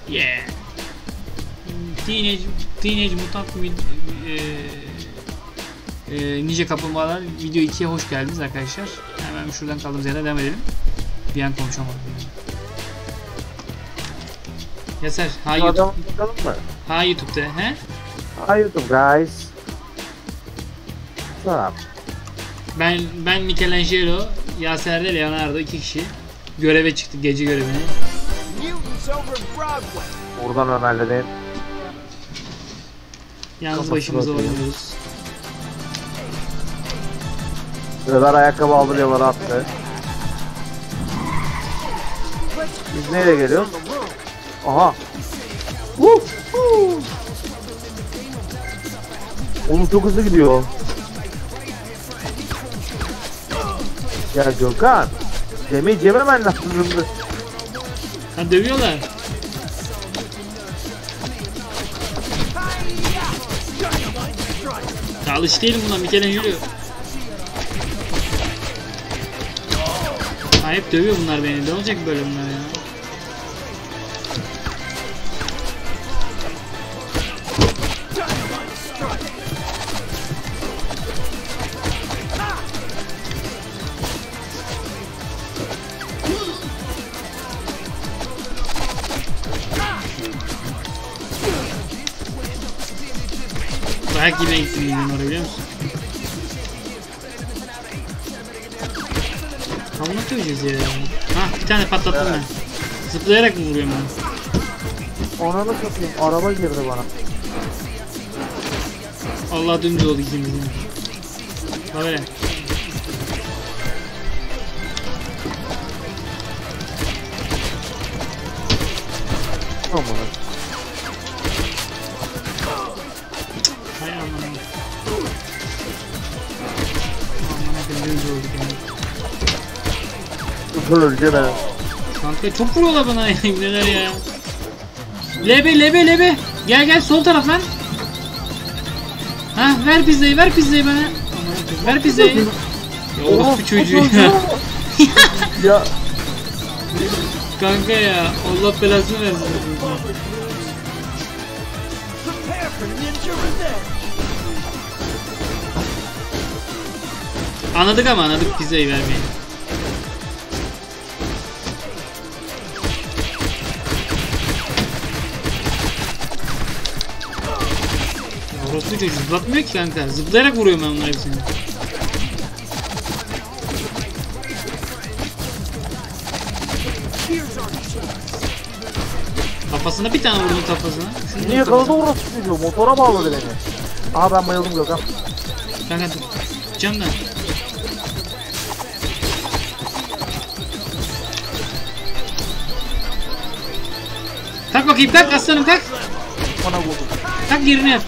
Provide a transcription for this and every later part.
Yeah. Teenage Mutant Ninja Kaplumbağalar video 2'ye hoş geldiniz arkadaşlar. Hemen şuradan kaldığımız yerden devam edelim. Bir an konuşamadım. Yeser. Ha YouTube. Ha YouTube'da. He? Ha YouTube guys. Selam. Ben Michelangelo, Yaser de Leonardo 2 kişi göreve çıktık, gece görevine. Buradan Ömer'le Yalnız başımıza oynuyoruz. Ömer ayakkabı aldı, Leonardo attı. Biz nereye geliyoruz? Aha. Oğlum çok hızlı gidiyor. Ya Gökhan, demeyi yememen lazımdı. Ha dövüyorlar. Ya alış değilim buna, Michelangelo. Ha hep dövüyor bunlar beni. Ne olacak böyle bunlar ya? Dayak gibi gittim ben oraya, biliyor musun? Hamla koyacağız ya. Hah, bir tane patlattım ben. Zıplayarak mı vuruyorum ben? Ona da satayım, araba girdi bana. Allah dümdüz oldu ikimizin. Böyle. Tamam. Hay aman. Aman dümdüz olduk yani. Öldü be. Kanka çok vuruyorlar bana ya, neler ya. Lebe. Gel sol taraf lan. Ha ver pizzayı bana. Ver pizzayı. Ya orospu çocuğu ya. Ya. Kanka ya, Allah belasını versin. Anladık pizzayı vermeyi. Orospu çocuğu zıplatmıyor ki kanka. Zıplayarak vuruyorum ben bunları hepsini. Kafasına bir tane vurdum kafasına. Niye yakaladı orospu çocuğu? Motora bağladı beni. Aha ben bayıldım Gökhan. Kanka dur. Camdan. Kalk bakayım, kalk aslanım, kalk. Bana vurdu. Kalk yerine yap.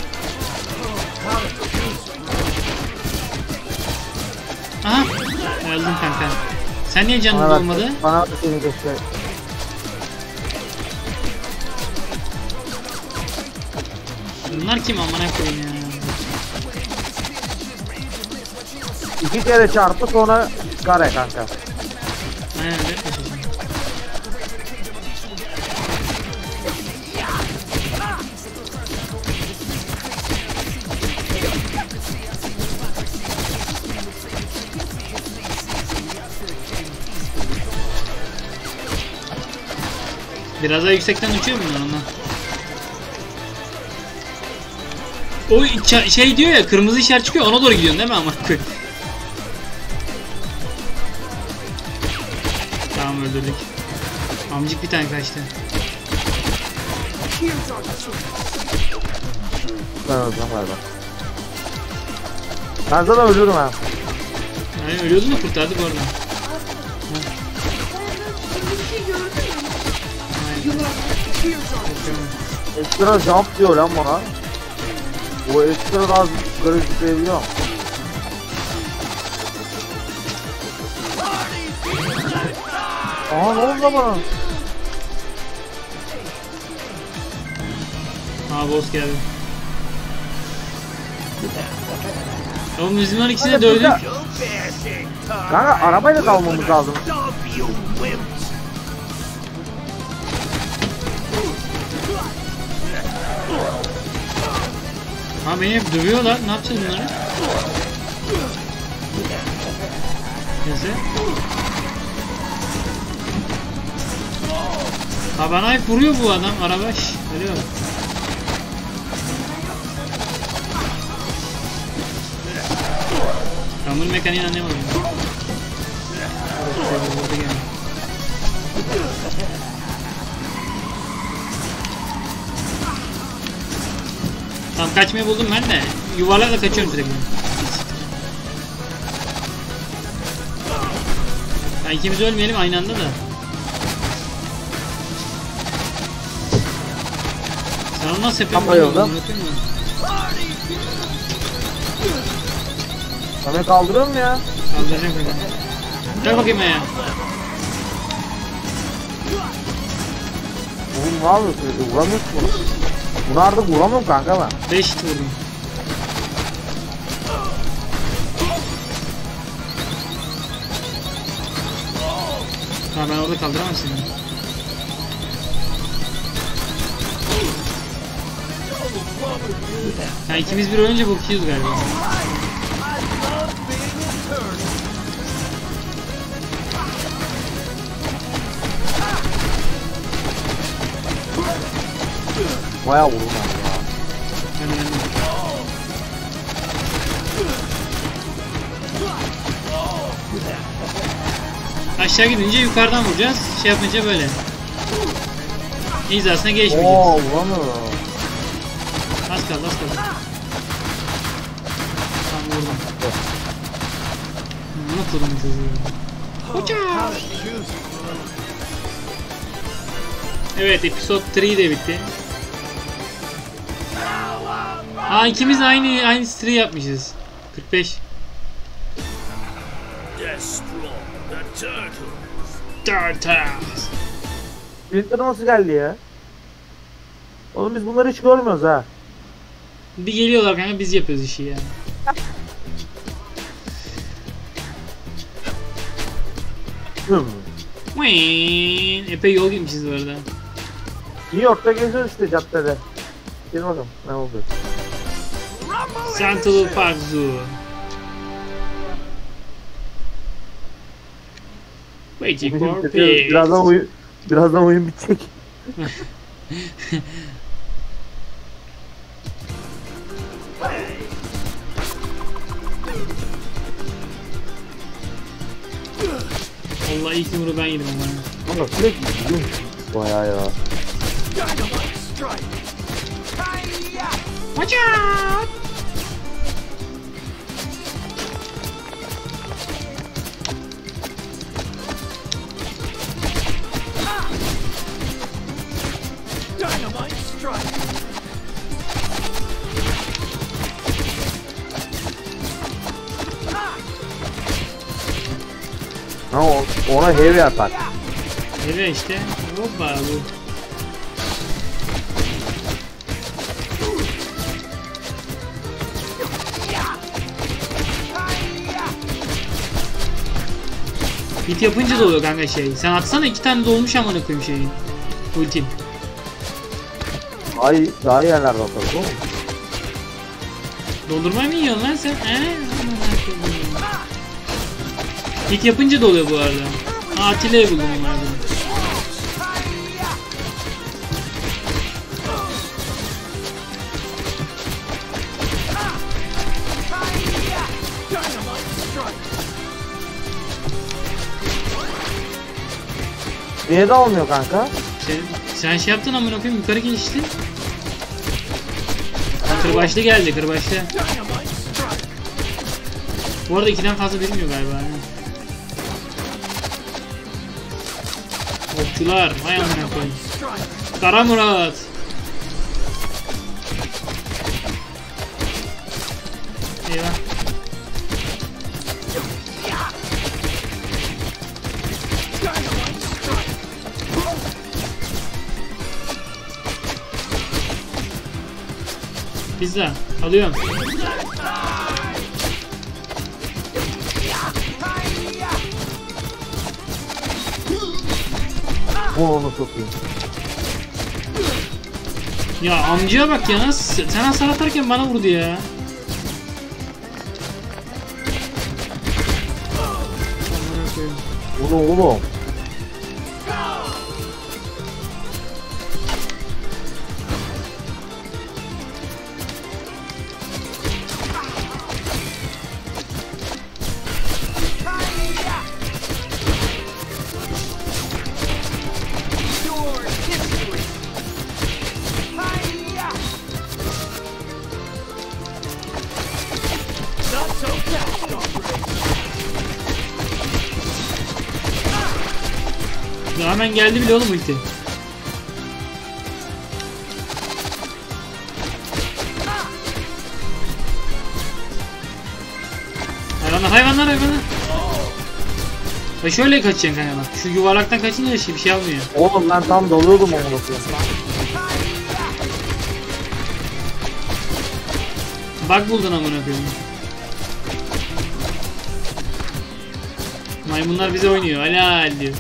Aha. Öldüm kanka. Sen niye canın olmadı? Bana seni göster. Bunlar kim amına koyayım ya? 2 kere çarptı sonra kare kanka. Aynen öyle. Biraz daha yüksekten uçuyor mu ondan? O şey diyor ya, kırmızı işaret çıkıyor, ona doğru gidiyorsun değil mi ama? Tamam, öldürdük. Amcık bir tane kaçtı. Ben öleceğim galiba. Ben zaten ölüyorum ha. Yani ölüyordun da kurtardık oradan. Ekstra jump diyor lan bana. Bu ekstra daha yukarı zıplayabiliyor. Aha ne oldu bana? Aa boss geldi. Oğlum biz bunların ikisini de dövdük. Kanka arabayla kalmamız lazım. Ha beni hep dövüyorlar. Ne yapacağız bunları? Neyse. Ha bana hep vuruyor bu adam. Araba ölüyor. Ben bunun mekaniğini anlayamadım. Tamam kaçmayı buldum ben de. Yuvarlarla kaçıyorum sürekli. Ya ikimiz ölmeyelim aynı anda da. Sen onu nasıl yapıyorsun? Sana kaldırıyor mu ya? Kaldıracağım kanka. Gel bakayım ya. Oğlum ne yapıyorsun? Vuramıyorsun bunu. Bunu artık vuramıyorum kanka ben. 5 hit vurdum. Ha ben orada kaldıramam seni. Ha ikimiz bir ölünce bakıyoruz galiba. Bayağı vurma ya. Aşağı gidince yukarıdan vuracağız. Şey yapınca böyle. Hizasına geçmeyeceğiz. Oo vuramıyor. Az kaldı az kaldı. Tamam vurdum. Ne kurdum çocuğu. Evet episode 3 de bitti. Aa ikimiz de aynı stream yapmışız. 45. Turtles. Splinter nasıl geldi ya? Oğlum biz bunları hiç görmüyoruz ha. Bir geliyorlar kanka biz yapıyoruz işi ya. Epey yol gitmişiz bu arada. New York'ta geziyoruz işte caddede. Gel bakalım ne oldu? Central Park Zoo. Waiting for pigs. Birazdan oyun bitecek. Allah ilk yumruğu ben yedim ama. Ama sürekli gidiyor. Bayağı ya. Watch out! Dynamite strike. Ha ona heavy atar. Evet işte. Hoppa bu. Hit yapınca da oluyor kanka şey. Sen atsana 2 tane dolmuş amına koyayım şeyin. Ultim. Ay daha iyi yerlerde atar oğlum. Doldurmayı mı yiyorsun lan sen? Hit yapınca da oluyor bu arada. Ha Atilla'yı buldum onlardan. Niye de olmuyor kanka? Sen şey yaptın amına koyayım yukarı geçtin. Kırbaçlı geldi kırbaçlı. Bu arada 2'den fazla bilmiyor galiba. Yani. Okçular vay amına koyayım. Kara Murat. Eyvah. Pizza alıyorum. Onu sokayım. Ya amcaya bak ya, nasıl sen hasar atarken bana vurdu ya. Oğlum. Ya hemen geldi bile oğlum ulti. Hayvanlar. Ve şöyle kaçacaksın kanka bak. Şu yuvarlaktan kaçınca bir şey almıyor. Oğlum ben tam dalıyordum onu bakıyorum. Bak buldun amına koyayım. Maymunlar bize oynuyor. Helal diyor.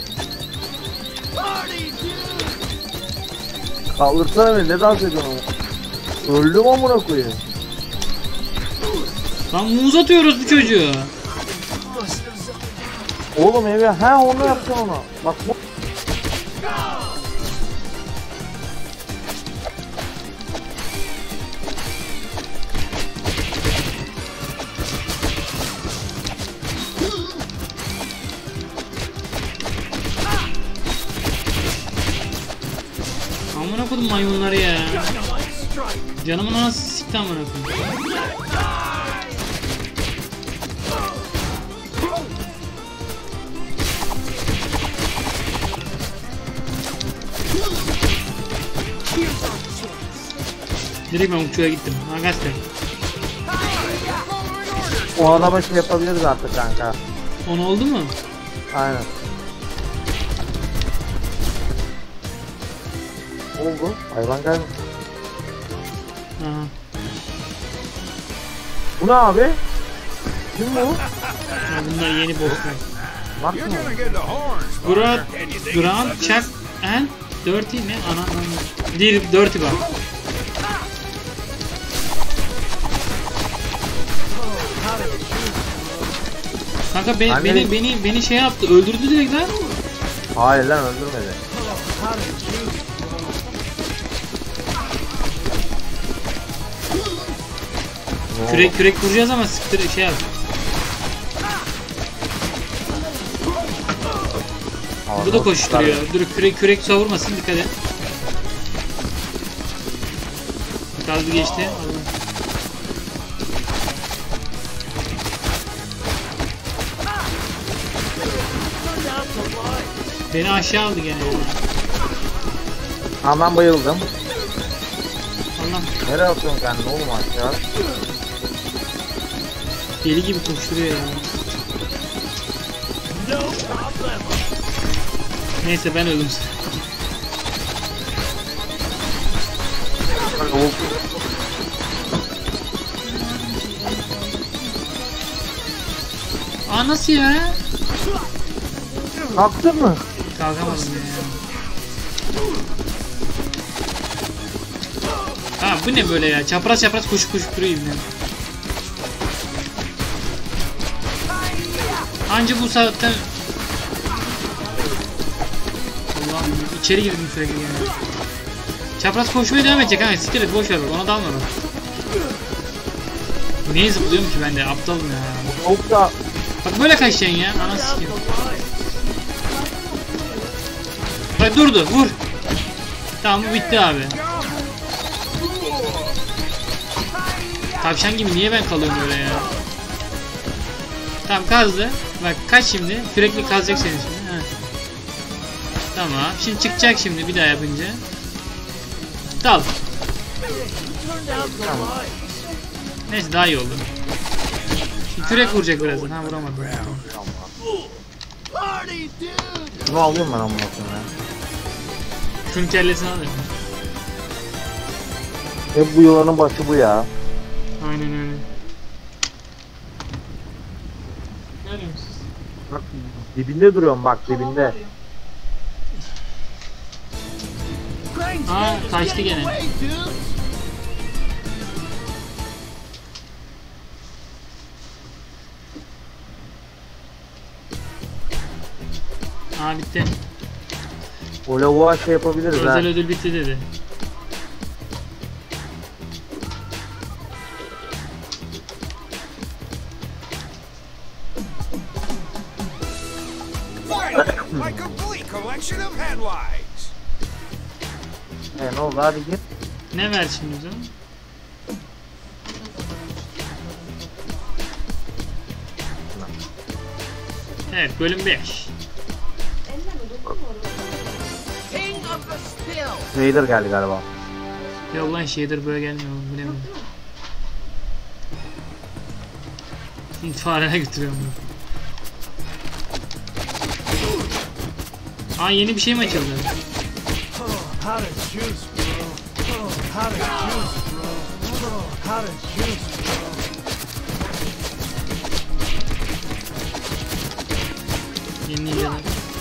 Kaldırsana beni, ne dans ediyorsun? Öldüm amına koyayım. Lan muz atıyoruz bu çocuğu. Oğlum evi onu yaptın ona. Bak bu. Amına koydum maymunları ya. Canımın anası sikti amına koydum. Direkt ben uçuğa gittim. Arkadaşlar. O adama şey yapabiliriz artık kanka. Onu oldu mu? Aynen. Oldu. Hayvan gelmiş. Aha. Bu ne abi? Kim bu? Ya bunlar yeni bosslar. Bak mı? You're gonna get the horns. Grand Chuck and Dirty mi? Anam. Değil, Dirty bak. Kanka beni şey yaptı, öldürdü direkt lan. Hayır lan, öldürmedi. Kürek vuracağız ama siktir şey yap. Bu da koşturuyor. Dur kürek savurmasın, dikkat et. Kaldı geçti. Allah. Beni aşağı aldı gene. Ha, ben bayıldım. Allah. Nereye atıyorsun kendini oğlum aşağı? Deli gibi koşturuyor ya. Neyse ben öldüm. Aa, nasıl ya? Kalktın mı? Kalkamadım ya. Ha, bu ne böyle ya? Çapraz koşup duruyor yine. Anca bu saatten Allah'ım, içeri girdim sürekli yani. Çapraz koşmaya devam edecek ha, siktir et, boş ver bak, ona dalma bak. Niye zıplıyorum ki ben de, aptalım ya. Yoksa Bak böyle kaçacaksın ya, ana sikeyim. Bak durdu, vur. Tamam, bu bitti abi. Tavşan gibi niye ben kalıyorum böyle ya? Tamam, kazdı. Bak kaç şimdi, sürekli kazacak seni şimdi. Ha. Tamam, şimdi çıkacak şimdi bir daha yapınca. Dal. tamam. Neyse, daha iyi oldu. Şimdi kürek vuracak birazdan. Ha, vuramadı. Bunu alıyorum ben amına koyayım ya. Şunun kellesini alıyorum. Hep bu yılanın başı bu ya. Aynen öyle. Görüyor musunuz? Bak dibinde duruyorum, bak dibinde. Aa kaçtı gene. Aa bitti. O lavuğa şey yapabiliriz ha. Özel ödül bitti dedi. My complete collection of headlights. Ne oldu, hadi git. Ne ver şimdi o zaman? Evet bölüm 5. Raider geldi galiba. Yok lan shader böyle gelmiyor. Bu ne mi? İntihara götürüyorum bunu. Aa yeni bir şey mi açıldı? Yeni yalan.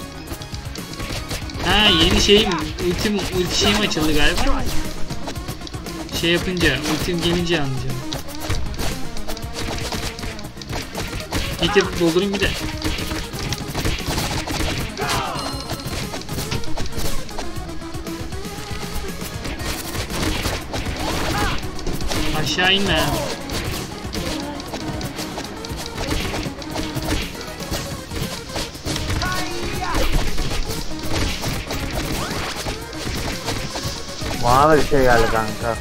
Ha yeni şey mi? Ulti şey mi açıldı galiba? Şey yapınca, ultim gelince anlayacağım. Git yapıp doldurayım bir de. Aşağı inme. Bana da bir şey geldi kanka.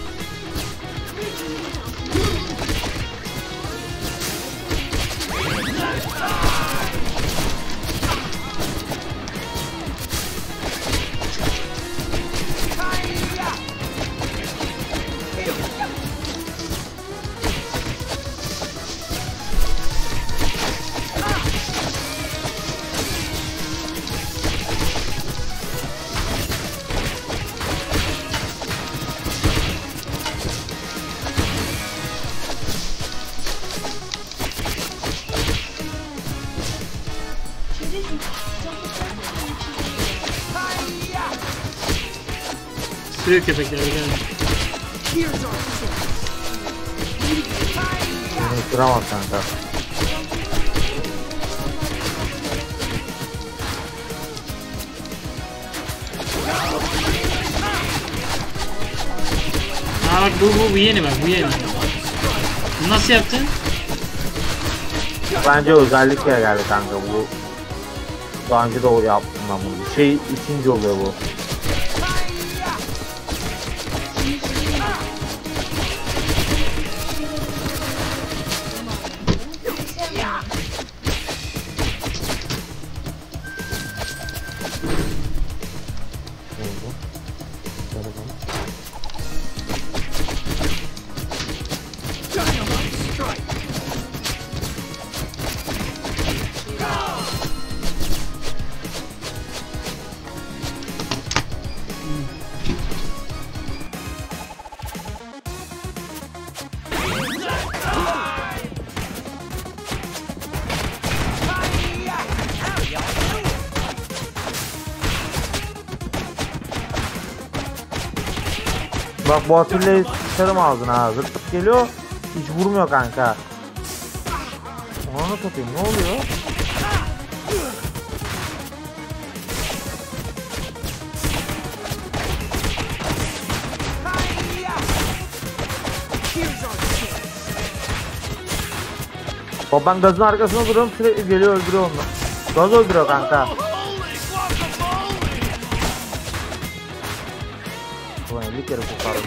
Sürüyor köpekler. Beni ısıramaz kanka. Aa bak bu yeni bak bu yeni. Bu nasıl yaptın? Bence özellikle geldi kanka bu. Daha önce de o yaptım ben bunu. Şey ikinci oluyor bu. Bak bu atölyeyi sıçarım ağzına ha. Zırt geliyor. Hiç vurmuyor kanka. Ona satayım, ne oluyor? Bak ben gazın arkasına duruyorum, sürekli geliyor öldürüyor onu. Gaz öldürüyor kanka. Ulan 50 kere kurtardım.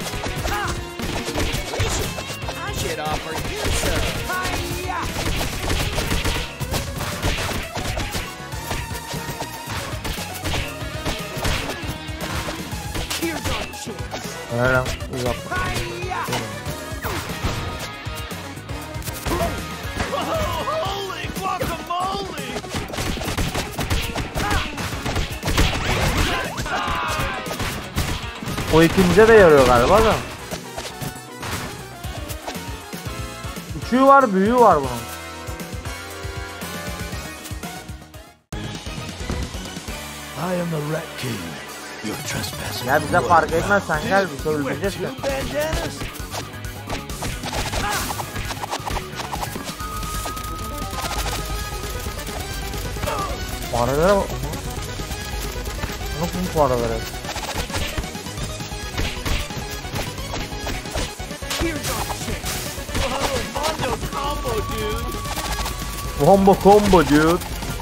Öyle iyi yapma. O ikimize de yarıyor galiba da. Küçüğü var, büyüğü var bunun. I am the Rat King. Ya bize fark etmez, sen gel bir söyleyeceksin. Paralara bak. Nasıl bu paralara? Combo combo dude.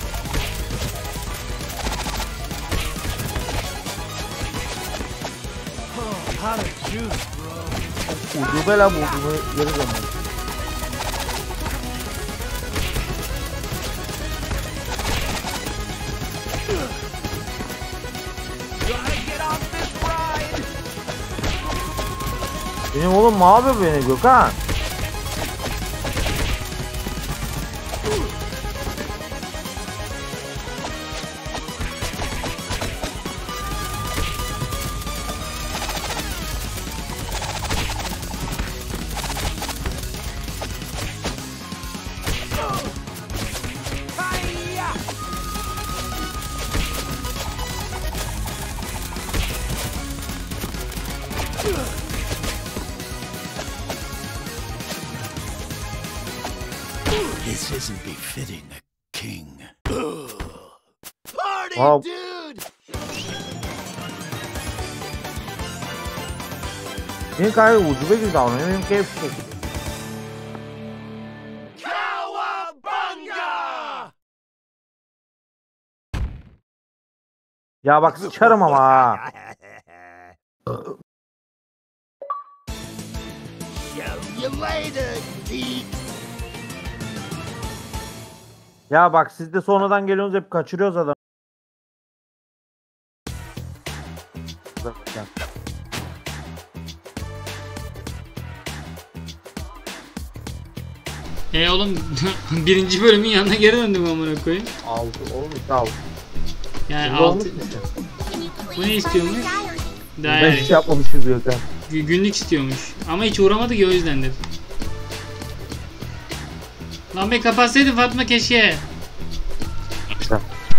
Ucube la bu geri zaman. Benim oğlum ne yapıyor beni Gökhan? This isn't befitting a king. Party, Wow. dude! Benim kadar ucube gibi davranıyor, benim keyif çekiyor. Cowabunga! Ya bak sıçarım ama ha. Show you later, geek. Ya bak siz de sonradan geliyorsunuz, hep kaçırıyoruz adam. Oğlum birinci bölümün yanına geri döndüm amına koyayım. 6 oğlum işte 6. Yani 6. Bu ne istiyormuş? Ben Daire. hiç yapmamışız zaten. Günlük istiyormuş. Ama hiç uğramadı ki, o yüzdendir. Lan be kapatsaydın Fatma keşke. İşte.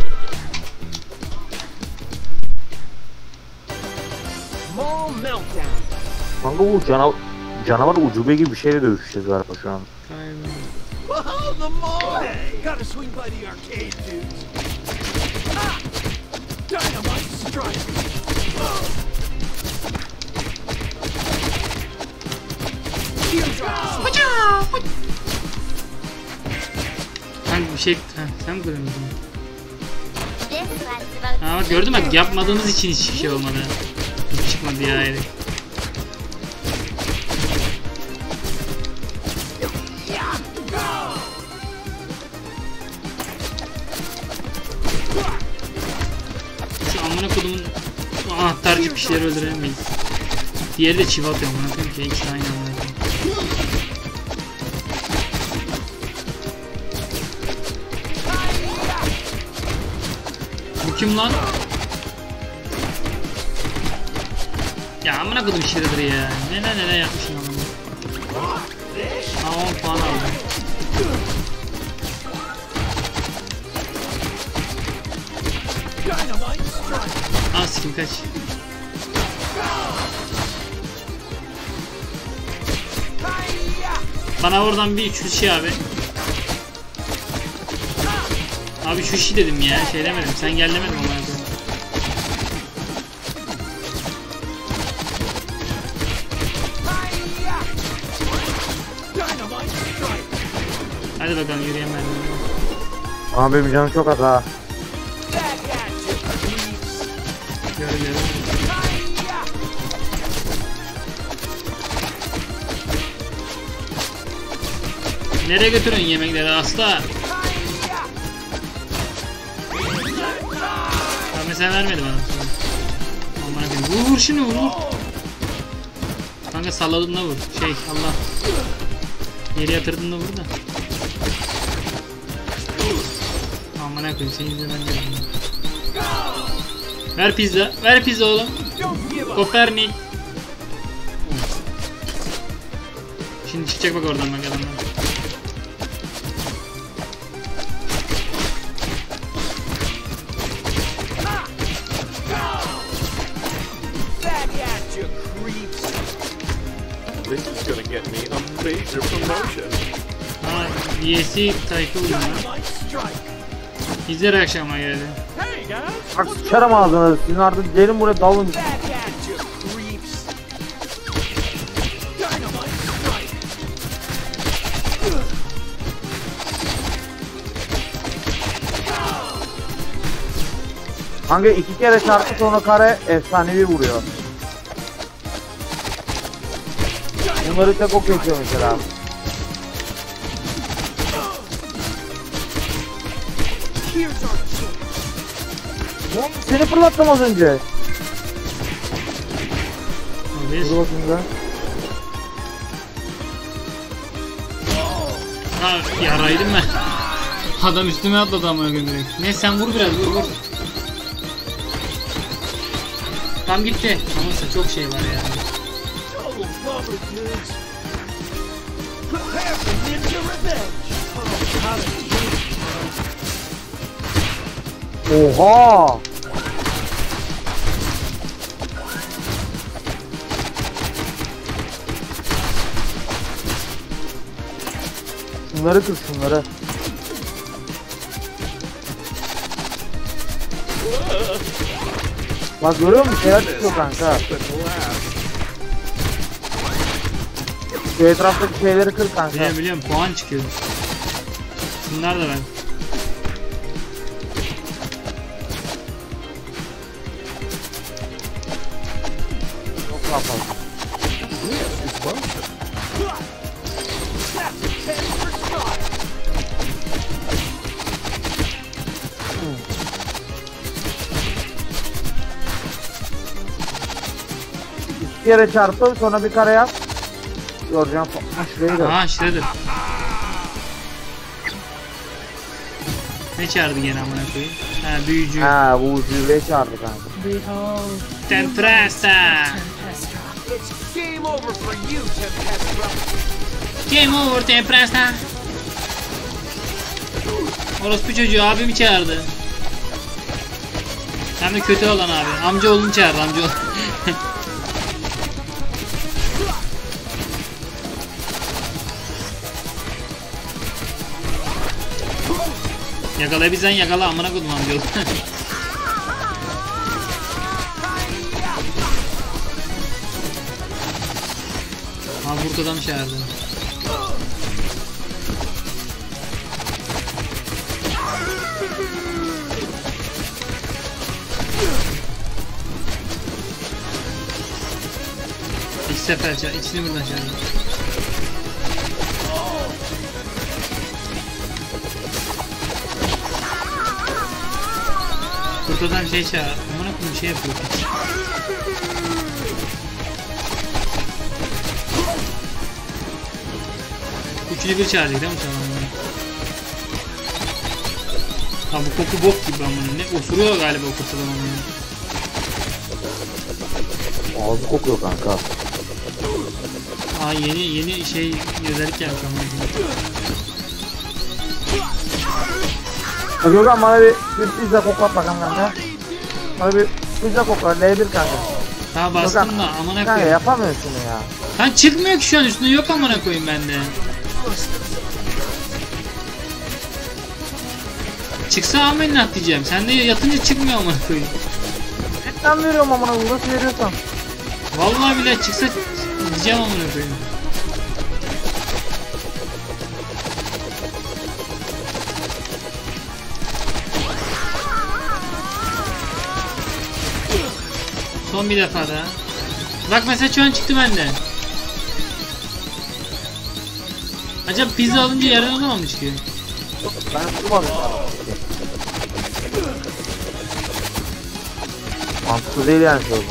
Kanka bu canavar ucube gibi bir şeyle dövüşeceğiz galiba şu an. Whoa, the mall! Gotta swing by the arcade, dudes. Ah! Dynamite strike! Kanka bir şey... sen mi göremedin? Aa bak gördün mü? Bak yapmadığımız için hiçbir şey olmadı. Hiç çıkmadı ya herif. Şu amına kodumun anahtarcı pişleri öldüremeyiz. Diğeri de çivi atıyor amına koyayım ki ikisi aynı amına koyayım. Bu kim lan? Ya amına kodum şiridir ya. Ne yapmışsın amına. Ha 10 puan aldım. Al sikim kaç. Bana oradan bir şu şey abi. Abi şu şey dedim ya, şey demedim, sen gel demedim ama abi. Hadi bakalım yürüyen ben. Ama benim canım çok az ha. Görüyorum. Nereye götürün yemekleri asla? Ama sen vermedi bana. Aman akıyım. Vur şunu vur. Kanka salladın da vur. Şey Allah. Yere yatırdın da vur da. Aman akıyım senin yüzünden geldim. Ver pizza. Ver pizza oğlum. Kopernik. Şimdi çıkacak bak oradan bak adamlar. you creeps. This is gonna get me a major promotion. Ha, VSC Type oluyor lan. Dynamite strike. İzler akşama geldi. Hey guys. Bak sıçarım ağzına. Sizin artık gelin buraya dalın. Back at you creeps. Dynamite strike. Kanka 2 kere çarptı sonra kare efsanevi vuruyor. Bunları tek ok geçiyor mesela. Here's our chance. Oğlum seni fırlattım az önce. Abi, Dur bakayım da. ha, yaraydım ben. Adam üstüme atladı ama öyle direkt. Neyse sen vur biraz vur. Tam gitti. Ama çok şey var ya. Total rubber dudes. Prepare for ninja revenge. Oh, how to Oha! Şunları kır şunları. Bak görüyor musun? Şeyler çıkıyor kanka. Şu etraftaki şeyleri kır kanka. Biliyorum puan çıkıyor. Bunlar da ben. Çok daha fazla. Bir yere çarptı sonra bir kare yap. Göreceğim. Ha şurayı da. Aha Shredder. Ne çağırdı gene amına koyayım? Ha büyücü. Ha bu zirveye çağırdı kanka. Behold, Tempesta. Tempestra. It's game over for you, Tempestra. Game over Tempesta. Orospu çocuğu abimi çağırdı. Hem de kötü olan abi. Amcaoğlunu çağırdı amcaoğlu. Yakalayabilsen yakala amına koydum amcaoğlu. Ha burada mı çağırdı? İki sefer çağır, ikisini buradan çağırdı. Kurtadan şey çağır. Amına koyayım şey yapıyor. Üçünü bir çağıracak değil mi tamam? Ha bu koku bok gibi amına ne osuruyor galiba o kurtadan amına. Ağzı kokuyor kanka. Aa yeni şey özellik gelmiş amına. Gökhan bana bir pizza koklat bakalım kanka. Bana bir pizza koklat L1 kanka. Ha bastım Gökhan, da amına kanka koyayım. yapamıyorsun ya. Lan çıkmıyor ki şu an üstünde yok amına koyayım bende. Çıksa amenna atlayacağım. Sen de yatınca çıkmıyor amına koyayım. Etten veriyorum amına nasıl veriyorsan. Vallahi bile çıksa diyeceğim amına koyayım. Son bir defa daha. Bak mesela şu an çıktı bende. Acaba pizza alınca yerden olamamış ki. Ben tutmadım. Mantıklı değil yani şey oldu.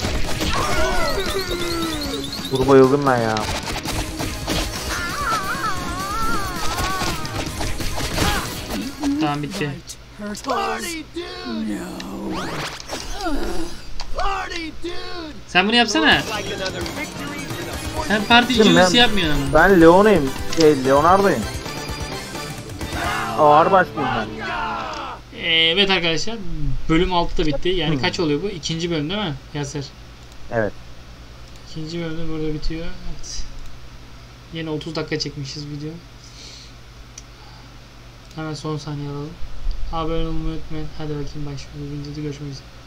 Dur bayıldım ben ya. Tamam bitti. Hurt Party, dude. Party, dude. Sen bunu yapsana. Like another victory for the Sen parti Şimdi jübisi ben- yapmıyorsun ama. Ben Leon'ayım. Leonardo'yum. Ağır başlıyım ben. Evet arkadaşlar. Bölüm 6 da bitti. Yani kaç oluyor bu? İkinci bölüm değil mi Yaser? Evet. İkinci bölümde burada bitiyor. Evet. Yine 30 dakika çekmişiz video. Hemen son saniye alalım. Abone olmayı unutmayın. Hadi bakayım başka bir videoda görüşmek üzere.